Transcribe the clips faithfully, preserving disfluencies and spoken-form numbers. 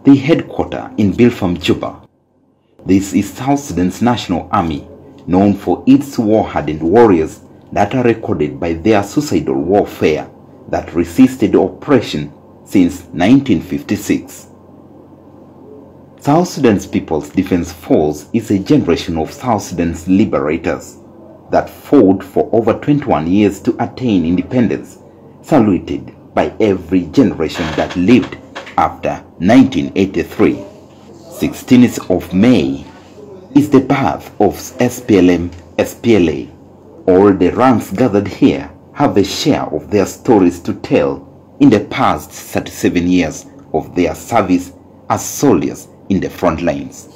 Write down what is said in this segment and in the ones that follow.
the headquarters in Bilfam, Juba. This is South Sudan's National Army, known for its war-hardened warriors that are recorded by their suicidal warfare that resisted oppression since nineteen fifty-six. South Sudan's People's Defense Force is a generation of South Sudan's liberators that fought for over twenty-one years to attain independence, saluted by every generation that lived after nineteen eighty-three. sixteenth of May is the birth of S P L M S P L A. All the ranks gathered here have a share of their stories to tell in the past thirty-seven years of their service as soldiers in the front lines.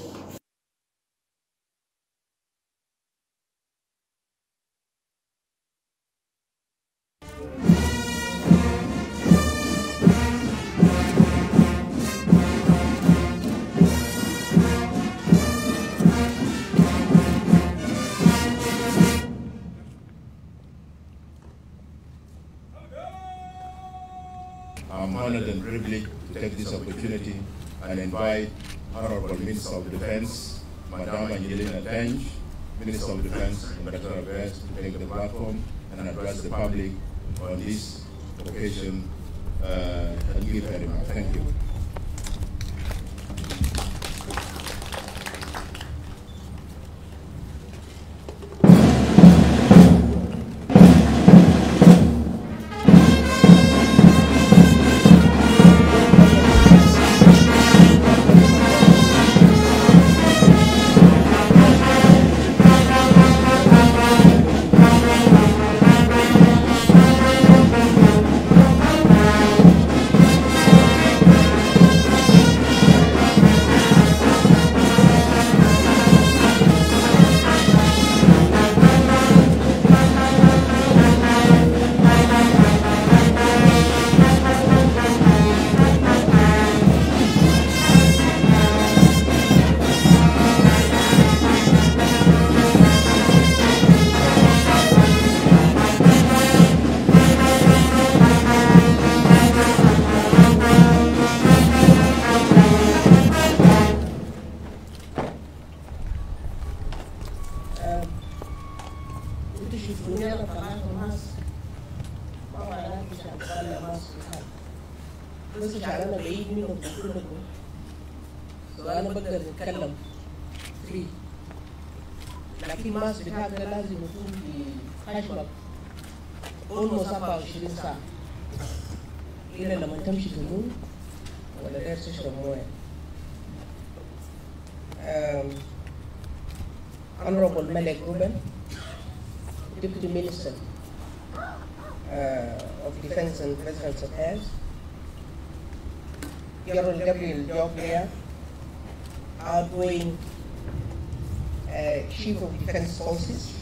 I'm honored and privileged to take this opportunity and invite Honorable Minister of Defense, Madam Angelina Tench, Minister of Defense in Veteran Affairs, to take the platform and address the public on this occasion. Uh, thank you very much. Thank you. بس شعرنا بعيد منهم كلكم وأنا بقدر أتكلم فري لكن ماس بتاعك لازم يكون في خشبة almost سبعة وعشرين ساعة إلا لما تمشي تنوم ولا داير تشرب موية. Honorable Malek Ruben, Deputy Minister uh, of Defense and Veterans Affairs, General Gabriel Joglia, outgoing uh, Chief of Defense Forces,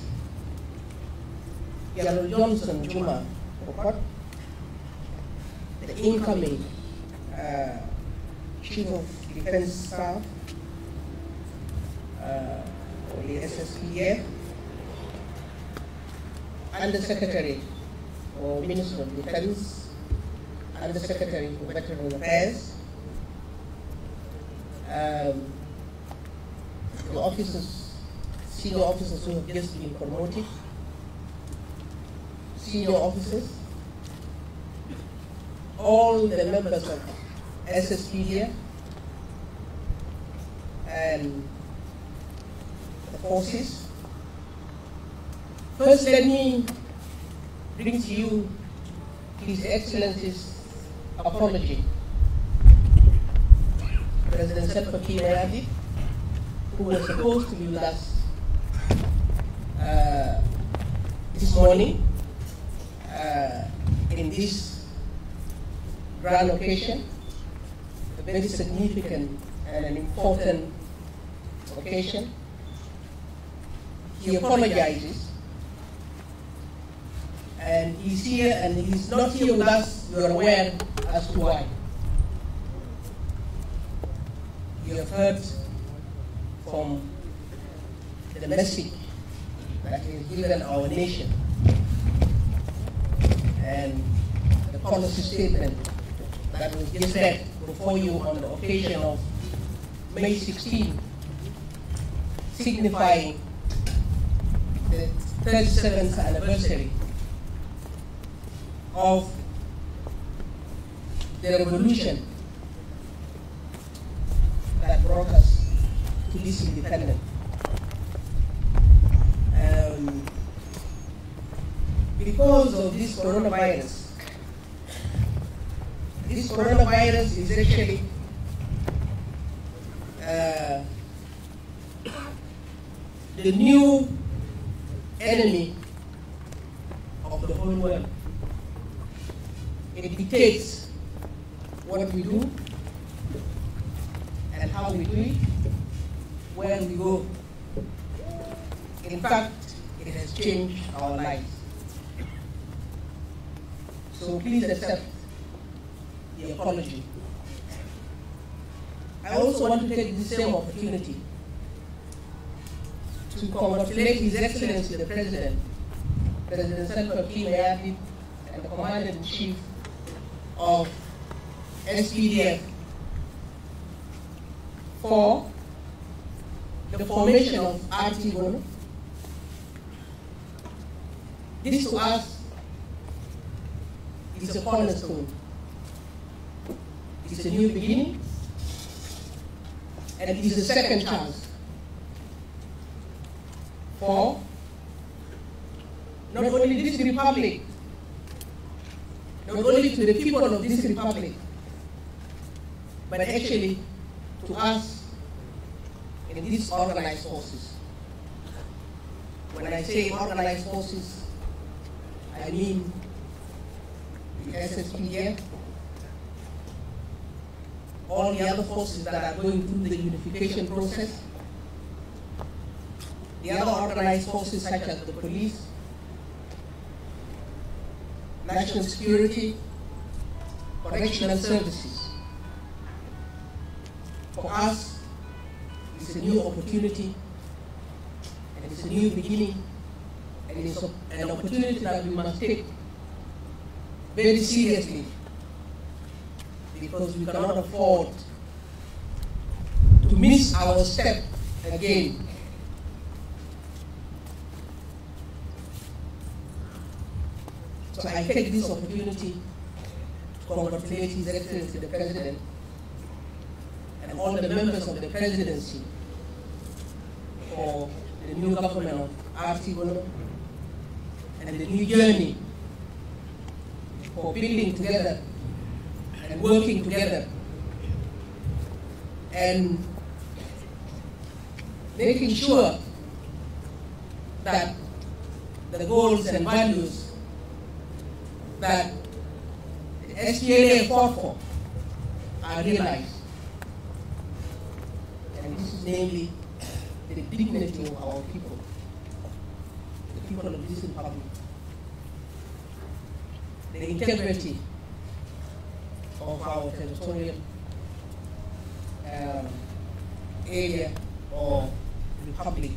General Johnson Juma Okot, the incoming uh, Chief of Defense Staff, uh, or the S S P F, and the Secretary or Minister of Defense, and the Secretary for Veteran Affairs, um, the officers, senior officers who have just been promoted, senior officers, all the members of S S P F and the forces. First, let me bring to you His Excellency's apology. President Salva Kiir Mayardit, who was supposed to be with us uh, this morning uh, in this grand occasion, a very significant and an important occasion. He apologizes, and he's here, and he's not here with us. You are aware as to why. You have heard from the message that he has given our nation and the policy statement that was just read before you on the occasion of May sixteenth, signifying the thirty-seventh anniversary of the revolution that brought us to this independence. Um, because of this coronavirus, this coronavirus is actually uh, the new enemy of the whole world. It dictates what we do and how we do it, where we go. In fact, it has changed our lives. So please accept the apology. I also want to take this same opportunity to congratulate His Excellency the President, President Salva Kiir Mayardit, and the Commander-in-Chief of S P D F for the formation of R T Gono. This to us is a cornerstone. It's a new beginning, and it is a second chance for not only this republic, not only to the people of this republic, but actually to us in these organized forces. When I say organized forces, I mean the S S P D F, all the other forces that are going through the unification process, the other organized forces such as the police, national security, correctional services. For us, it's a new opportunity, and it's a new beginning, and it's an opportunity that we must take very seriously, because we cannot afford to miss our step again. So I take this opportunity to congratulate His Excellency the President and all the members of the presidency for the new government of R T Gono and the new journey for building together and working together and making sure that the goals and values that the S P L A fought for are realized. And this is namely the dignity of our people, the people of this republic, the integrity of our territorial um, area or republic,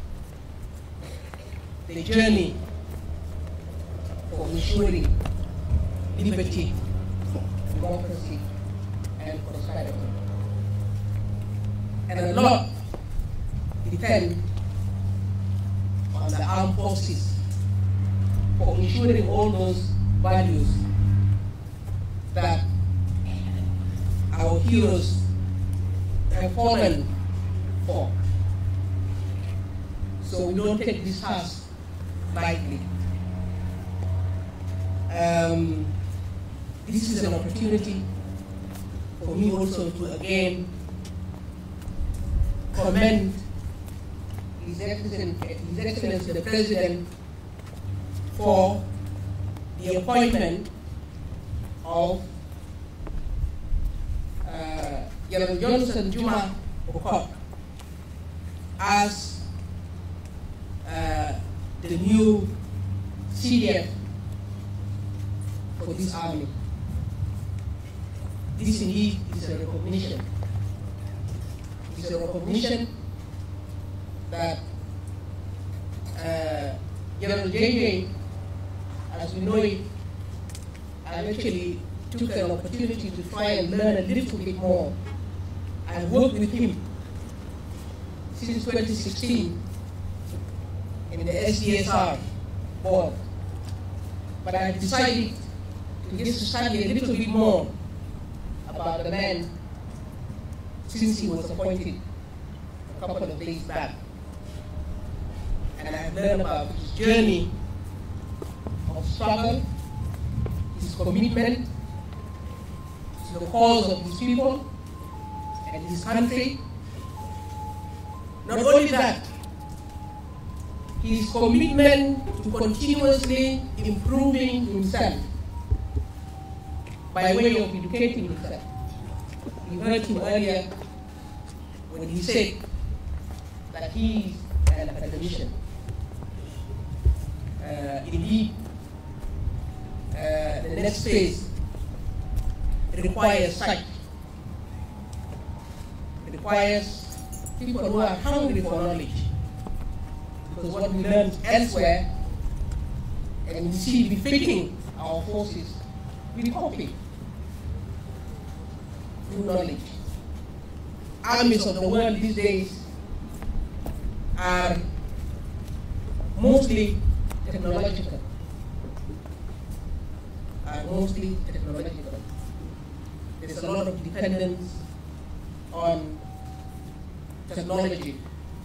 the journey for ensuring liberty, democracy, and prosperity. And a lot depends on the armed forces for ensuring all those values that our heroes have fallen for. So we don't take this task lightly. Um, this is an opportunity for me also to again commend His Excellency, His Excellency the President for the appointment of uh, General Johnson Juma Okot as uh, the new C D F for this army. This indeed is a recognition. It's a recognition that uh, General J J, as we know it, I'm actually took an opportunity to try and learn a little bit more. I worked with him since twenty sixteen in the S D S R board. But I decided to get to study a little bit more about the man since he was appointed a couple of days back. And I've learned about his journey of struggle, his commitment to the cause of his people and his country. Not only that, his commitment to continuously improving himself by way of educating himself. You heard him earlier when he said that he is an academician. Uh, indeed, uh, the next phase requires such. It requires people who are hungry for knowledge. Because what we learn elsewhere and we see befitting our forces, we copy through knowledge. Armies of the world these days are mostly technological. Are mostly technological. There's a lot of dependence on technology,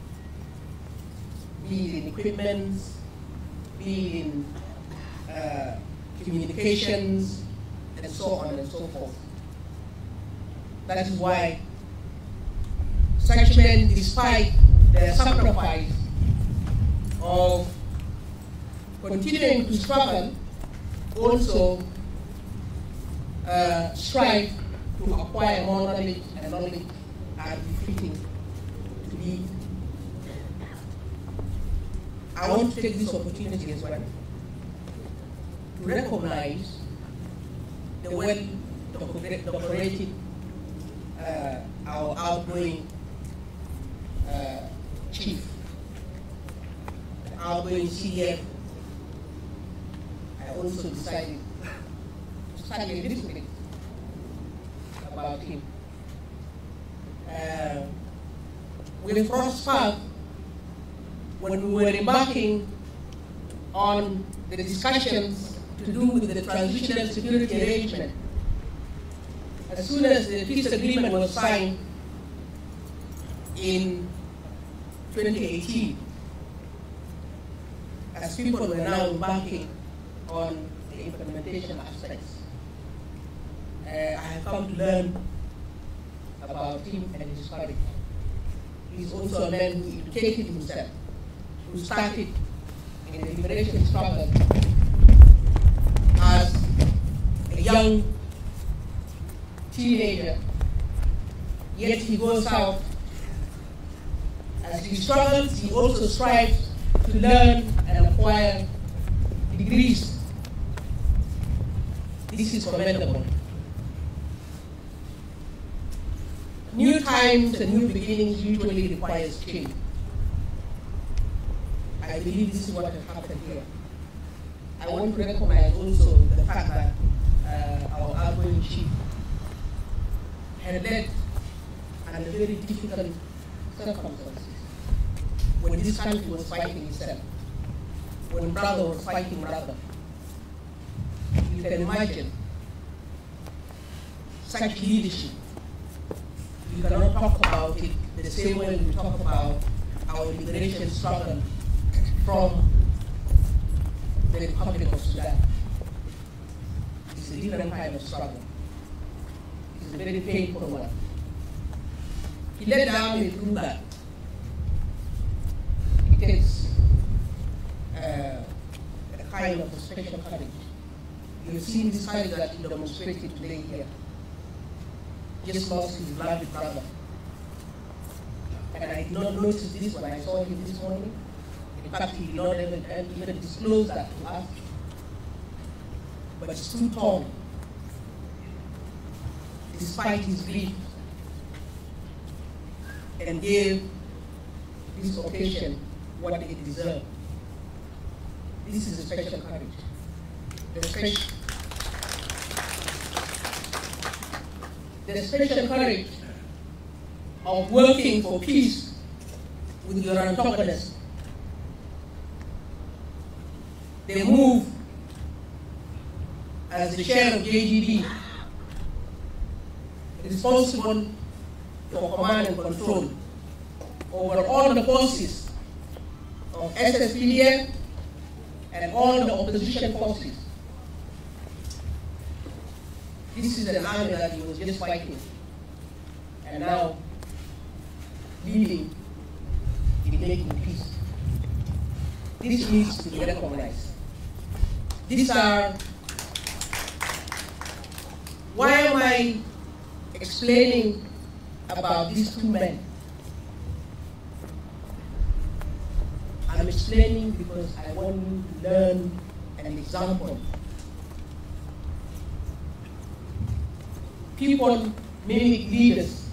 be it in equipment, be it in uh, communications, and so on and so forth. That is why such men, despite their sacrifice of continuing to struggle, also uh, strive to acquire more knowledge, and knowledge are befitting to be. I want to take this opportunity as well to recognize the well-decorated, uh, our outgoing uh, chief, the outgoing C D F. I also decided to study a little bit about him. Uh, with Frost Park, when we were embarking on the discussions to do with the transitional security arrangement, as soon as the peace agreement was signed in twenty eighteen, as people were now embarking on the implementation aspects, uh, I have come to learn about him and his courage. He's also a man who educated himself, who started in the liberation struggle as a young teenager, yet he goes out. As he struggles, he also strives to learn and acquire degrees. This is commendable. New times and new beginnings usually requires change. I believe this is what has happened here. I want to recognize also the fact that uh, our outgoing chief had led under very difficult circumstances when this country was fighting itself, when brother was fighting brother. You can imagine such leadership. You cannot talk about it the same way we talk about our liberation struggle from the Republic of Sudan. It's a different kind of struggle. It's a very painful one. He led the army through that. It takes uh, a kind of a special courage. You've seen this courage that he demonstrated today here. Just lost his beloved brother. And I did not notice this when I saw him this morning. In fact, he did not even, even disclose that to us. But he stood tall, despite his grief, and gave this occasion what it deserved. This is a special courage. The special the special courage of working for peace with your antagonists. They move as the chair of J D B, responsible for command and control over all the forces of S S P D F and all the opposition forces. This is an army that he was just fighting, and now leading in making peace. This needs to be recognized. These are, why am I explaining about these two men? I'm explaining because I want you to learn an example. People mimic leaders.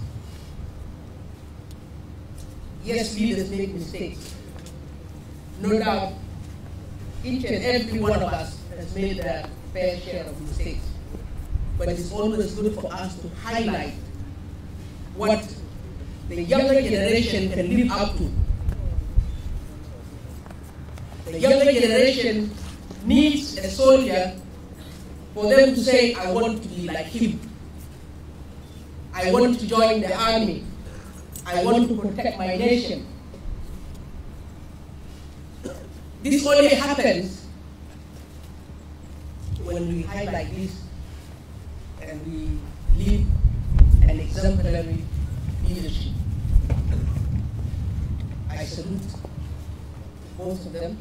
Yes, leaders make mistakes. No doubt, each and every one of us has made their fair share of mistakes. But it's always good for us to highlight what the younger generation can live up to. The younger generation needs a soldier for them to say, I want to be like him. I want to join the army. I want to protect my nation. This only happens when we highlight this and we live an exemplary leadership. I salute both of them,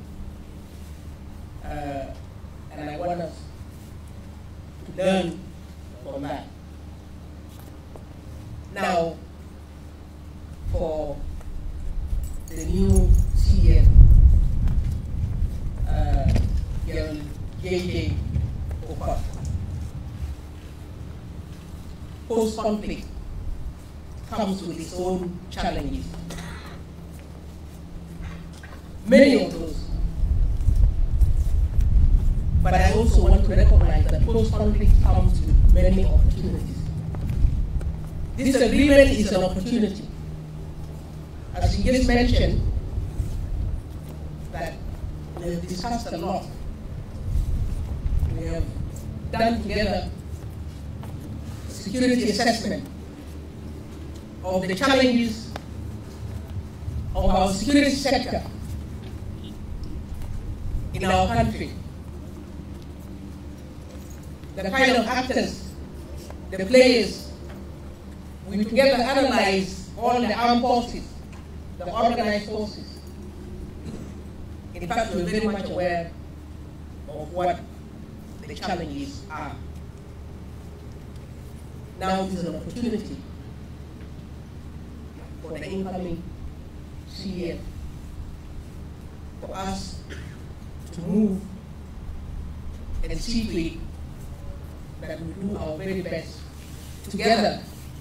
uh, and I want us to learn from that. Now, for the new C M, uh, J J Okoth, post-conflict comes with its own challenges. Many of those. But I also want to recognize that post-conflict comes with many opportunities. This agreement is an opportunity. As you just mentioned, that we have discussed a lot. We have done together security assessment of the challenges of our security sector in our country. The kind of actors, the players, we together analyze all the armed forces, the organized forces. In fact, we're very much aware of what the challenges are. Now is an opportunity for the incoming C M for us to move and see to it that we do our very best together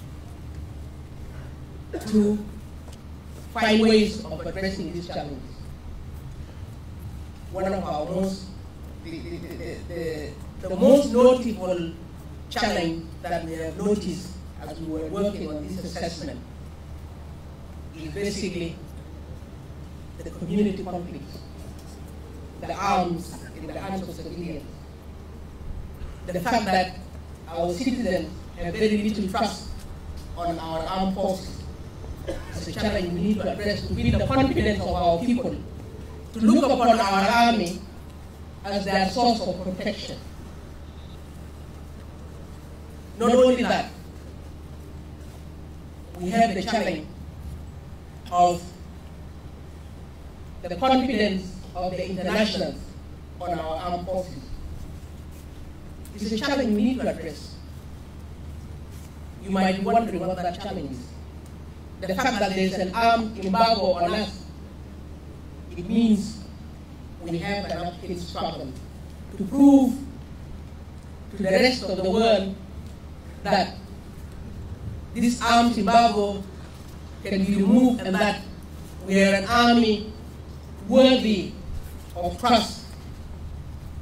to find ways of addressing these challenges. One of our most, the, the, the, the, the most notable challenge that we have noticed as we were working on this assessment is basically the community conflicts, the arms in the hands of civilians. The fact that our citizens have very little trust on our armed forces is a challenge we need to address to build the confidence of our people, to look upon our army as their source of protection. Not only that, we have the challenge of the confidence of the internationals on our armed forces. It's a challenge we need to address. You might be wondering what that challenge is. The fact that there is an armed embargo on us, it means we have an uphill struggle to prove to the rest of the world that this armed embargo can be removed and that we are an army worthy of trust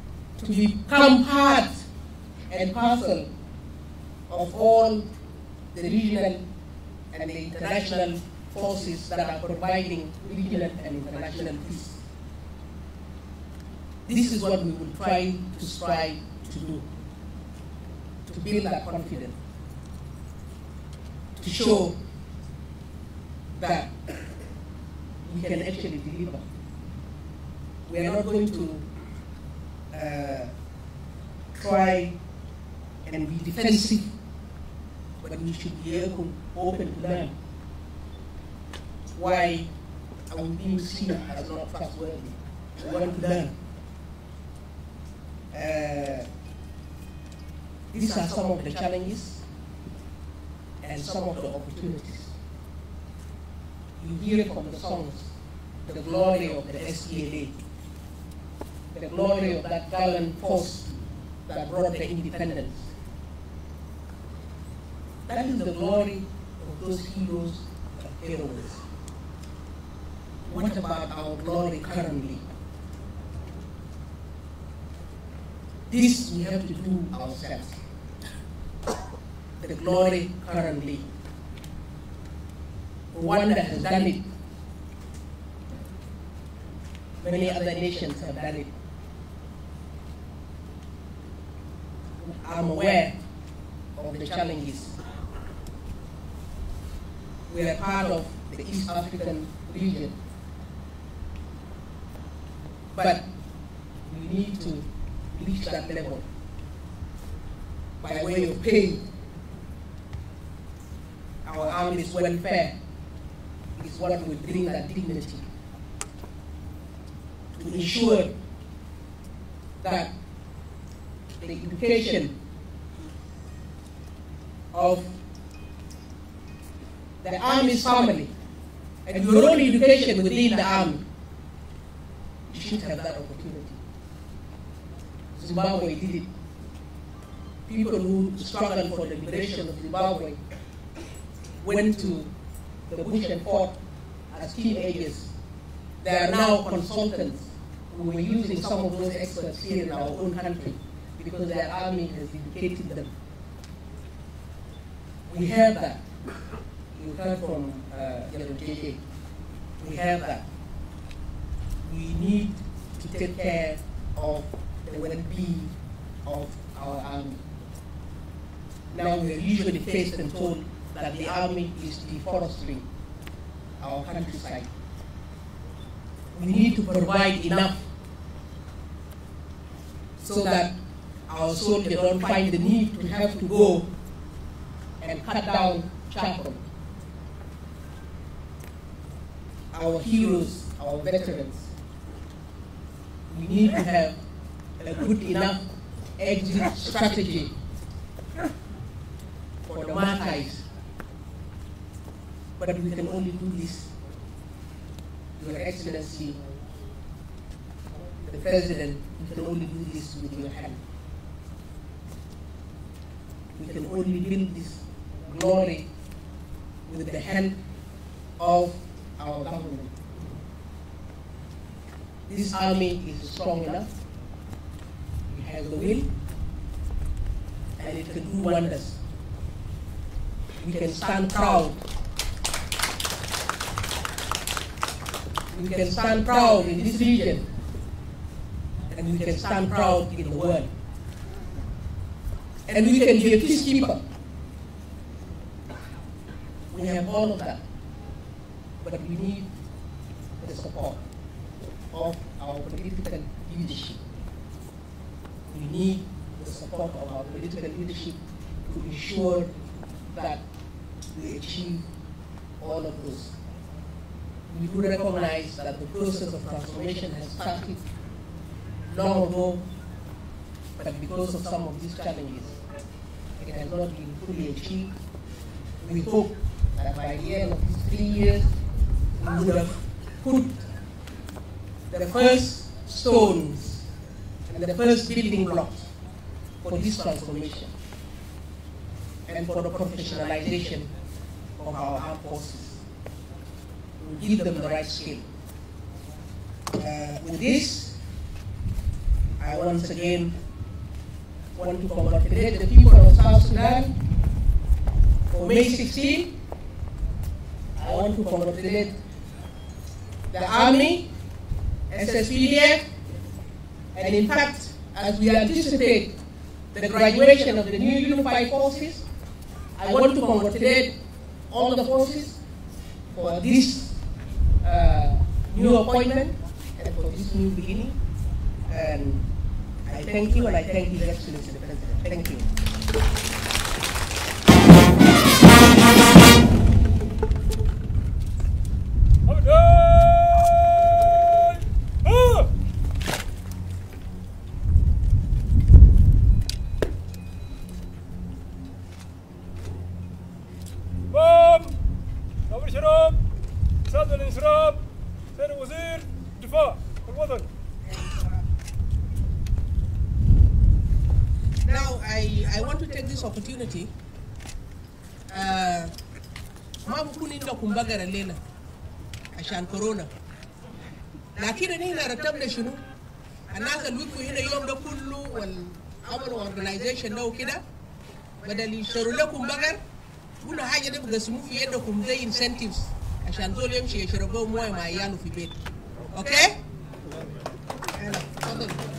to become part and parcel of all the regional and the international forces that are providing regional and international peace. This is what we will try to strive to do, to build that confidence, to show that we can actually deliver. We are not going to uh, try and be defensive, but we should be open, open to learn. Why are we being seen as not trustworthy? We want to learn. Uh, these are some of the challenges and some of the opportunities. You hear from the songs the glory of the S P L A, the glory of that gallant force that brought the independence. That is the glory of those heroes and heroines. What about our glory currently? This we have to do ourselves. The glory currently. Rwanda has done it. Many other nations have done it. I'm aware of the challenges. We are part of the East African region. But we need to reach that level by way of paying. Our army's welfare is what will bring that dignity, to ensure that the education of the army's family and your own education within the army, you should have that opportunity. Zimbabwe did it. People who struggled for the liberation of Zimbabwe went to the bush and fought as teenagers. They are now consultants who were using some of those experts here in our own country because their army has educated them. We have that. You heard from uh, General J J. We have that. We need to take care of the well-being of our army. Now we are usually faced and told that the army is deforesting our countryside. We need to provide enough so that our soldiers don't find the need to have to go and cut down charcoal. Our heroes, our veterans, we need to have a good enough exit strategy for the martyrs. But we can only do this, Your Excellency, the President, we can only do this with your hand. We can only build this glory with the help of our government. This army is strong enough, it has the will, and it can do wonders. We can stand proud. We can stand proud in this region, and we can stand proud in the world. And we can be a peacekeeper. We have all of that, but we need the support of our political leadership. We need the support of our political leadership to ensure that we achieve all of those. We do recognize that the process of transformation has started long ago, but because of some of these challenges, it has not been fully achieved. We hope that by the end of these three years, we would have put the first stones and the first building blocks for this transformation and for the professionalization of our armed forces. We give them the right skill. Uh, with this, I once again want to congratulate the people of South Sudan for May sixteenth, I want to congratulate the Army, S S P D F, and in fact, as we anticipate the graduation of the new unified forces, I want to congratulate all the forces for this uh, new appointment and for this new beginning. And I thank you, and I thank His Excellency the President. Thank you. الشراب سادة الإسراب سيد وزير الدفاع الوطني. Now I, I want to take this opportunity ما بكون عندكم بقرة الليلة عشان كورونا، لكن هنا رتبنا شنو الناس اللي وقفوا هنا يوم ده كله والعملوا اورجنايزيشن ده وكده، بدل يشتروا لكم بقر كل حاجة ده بقسموه في يدكم زي انسنتيفز عشان دول يمشي يشربوا مويه مع عياله في بيت. اوكي؟ يلا تفضل.